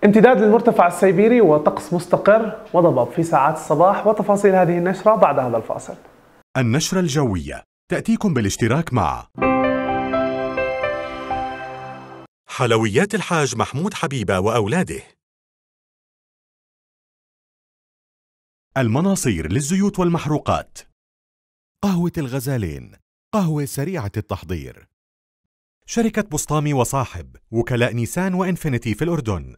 امتداد للمرتفع السيبيري وطقس مستقر وضباب في ساعات الصباح، وتفاصيل هذه النشرة بعد هذا الفاصل. النشرة الجوية تأتيكم بالاشتراك مع حلويات الحاج محمود حبيبة وأولاده، المناصير للزيوت والمحروقات، قهوة الغزالين، قهوة سريعة التحضير، شركة بسطامي وصاحب، وكلاء نيسان وإنفينيتي في الأردن،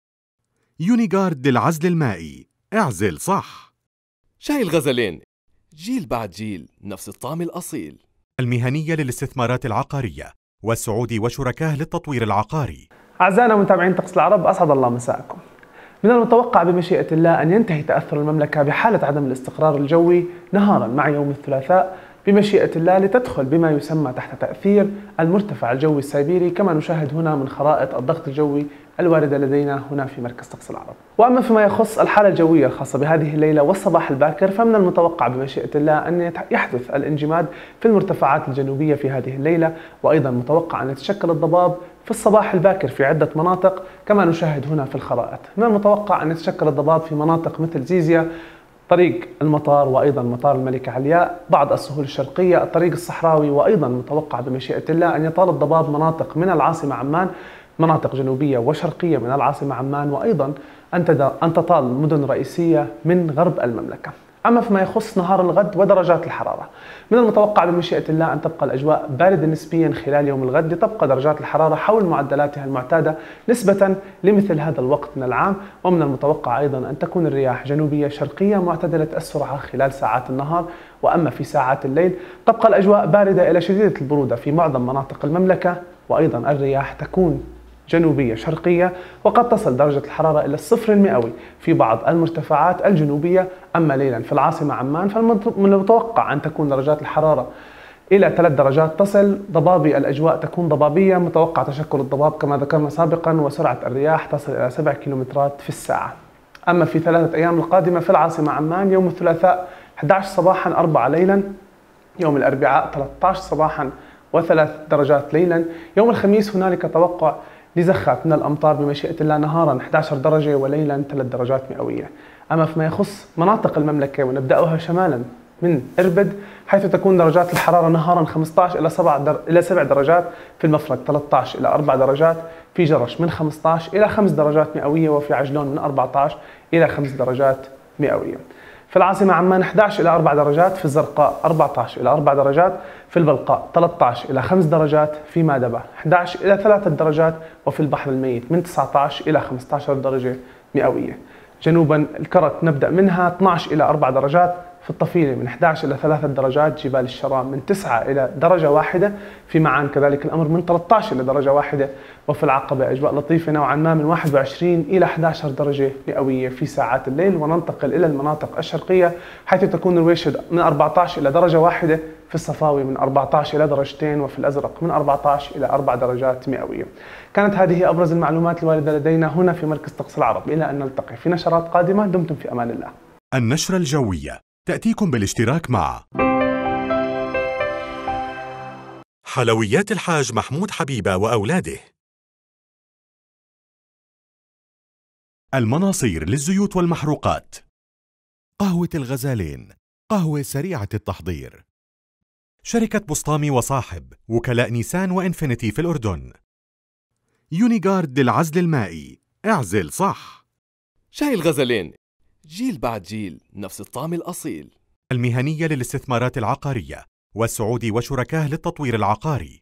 يونيغارد للعزل المائي، اعزل صح، شاي الغزلين، جيل بعد جيل نفس الطعم الأصيل، المهنية للاستثمارات العقارية، والسعودي وشركاه للتطوير العقاري. أعزائنا متابعين طقس العرب، أسعد الله مساءكم. من المتوقع بمشيئة الله أن ينتهي تأثر المملكة بحالة عدم الاستقرار الجوي نهارا مع يوم الثلاثاء بمشيئة الله، لتدخل بما يسمى تحت تأثير المرتفع الجوي السيبيري، كما نشاهد هنا من خرائط الضغط الجوي الواردة لدينا هنا في مركز طقس العرب. وأما فيما يخص الحالة الجوية الخاصة بهذه الليلة والصباح الباكر، فمن المتوقع بمشيئة الله أن يحدث الانجماد في المرتفعات الجنوبية في هذه الليلة، وأيضا متوقع أن يتشكل الضباب في الصباح الباكر في عدة مناطق كما نشاهد هنا في الخرائط. من المتوقع أن يتشكل الضباب في مناطق مثل زيزيا، طريق المطار، وأيضا مطار الملكة علياء، بعض السهول الشرقية، الطريق الصحراوي، وأيضا متوقع بمشيئة الله أن يطال الضباب مناطق من العاصمة عمان، مناطق جنوبية وشرقية من العاصمة عمان، وأيضا أن تطال مدن رئيسية من غرب المملكة. أما فيما يخص نهار الغد ودرجات الحرارة، من المتوقع بمشيئة الله أن تبقى الأجواء باردة نسبيا خلال يوم الغد، لتبقى درجات الحرارة حول معدلاتها المعتادة نسبة لمثل هذا الوقت من العام. ومن المتوقع أيضا أن تكون الرياح جنوبية شرقية معتدلة السرعة خلال ساعات النهار. وأما في ساعات الليل تبقى الأجواء باردة إلى شديدة البرودة في معظم مناطق المملكة، وأيضا الرياح تكون جنوبية شرقية، وقد تصل درجة الحرارة إلى الصفر المئوي في بعض المرتفعات الجنوبية. أما ليلا في العاصمة عمان فمن المتوقع أن تكون درجات الحرارة إلى 3 درجات تصل. ضبابي الأجواء تكون ضبابية، متوقع تشكل الضباب كما ذكرنا سابقا، وسرعة الرياح تصل إلى 7 كيلومترات في الساعة. أما في 3 أيام القادمة في العاصمة عمان، يوم الثلاثاء 11 صباحا 4 ليلا، يوم الأربعاء 13 صباحا و3 درجات ليلا، يوم الخميس هنالك توقع لزخات من الأمطار بمشيئة الله، نهارا 11 درجة وليلا 3 درجات مئوية. أما فيما يخص مناطق المملكة ونبدأها شمالا من إربد، حيث تكون درجات الحرارة نهارا 15 إلى 7 درجات، في المفرق 13 إلى 4 درجات، في جرش من 15 إلى 5 درجات مئوية، وفي عجلون من 14 إلى 5 درجات مئوية. في العاصمة عمان 11 إلى 4 درجات، في الزرقاء 14 إلى 4 درجات، في البلقاء 13 إلى 5 درجات، في مادبة 11 إلى 3 درجات، وفي البحر الميت من 19 إلى 15 درجة مئوية. جنوبا الكرك نبدأ منها 12 إلى 4 درجات، في الطفيلة من 11 إلى 3 درجات، جبال الشرام من 9 إلى درجة واحدة، في معان كذلك الأمر من 13 إلى درجة واحدة، وفي العقبة أجواء لطيفة نوعا ما من 21 إلى 11 درجة مئوية في ساعات الليل. وننتقل إلى المناطق الشرقية، حيث تكون الويشد من 14 إلى درجة واحدة، في الصفاوي من 14 إلى درجتين، وفي الأزرق من 14 إلى 4 درجات مئوية. كانت هذه أبرز المعلومات الواردة لدينا هنا في مركز طقس العرب، إلى أن نلتقي في نشرات قادمة، دمتم في أمان الله. النشرة الجوية تأتيكم بالاشتراك مع حلويات الحاج محمود حبيبة وأولاده، المناصير للزيوت والمحروقات، قهوة الغزالين، قهوة سريعة التحضير، شركة بسطامي وصاحب، وكلاء نيسان وإنفينيتي في الأردن، يونيغارد للعزل المائي، اعزل صح، شاي الغزلين، جيل بعد جيل نفس الطعم الأصيل، المهنية للاستثمارات العقارية، والسعودي وشركاه للتطوير العقاري.